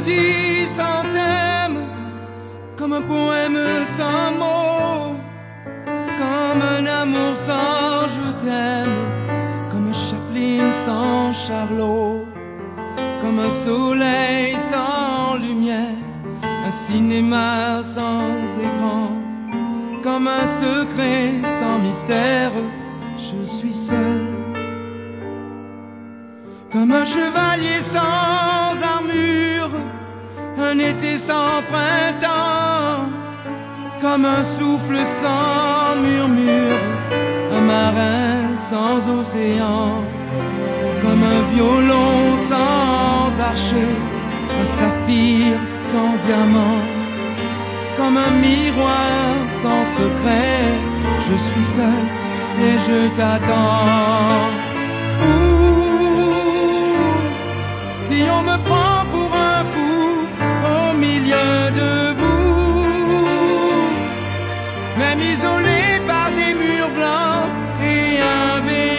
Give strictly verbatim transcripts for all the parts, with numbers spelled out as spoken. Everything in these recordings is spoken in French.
mélodie sans thème, comme un poème sans mots, comme un amour sans je t'aime, comme un Chaplin sans Charlot, comme un soleil sans lumière, un cinéma sans écran, comme un secret sans mystère. Je suis seul, comme un chevalier sans armure, un été sans printemps, comme un souffle sans murmure, un marin sans océan, comme un violon sans archer, un saphir sans diamant, comme un miroir sans secret. Je suis seul et je t'attends. Fou, si on me prend pour un fou au milieu de vous, même isolé par des murs blancs et un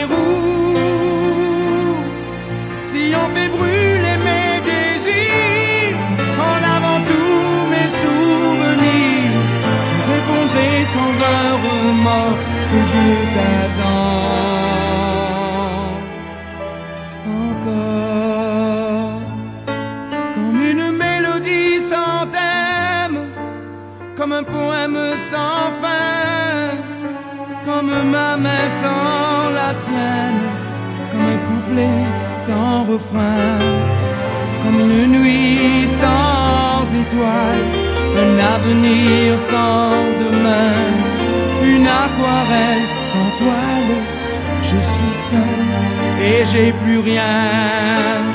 verrou, si on fait brûler mes désirs en lavant tous mes souvenirs, je répondrai sans un remords que je t'attends encore, comme une mélodie sans thème, comme un poème sans fin, comme ma main sans la tienne, comme un couplet sans refrain, comme une nuit sans étoiles, un avenir sans demain, une aquarelle sans toile. Je suis seul et j'ai plus rien.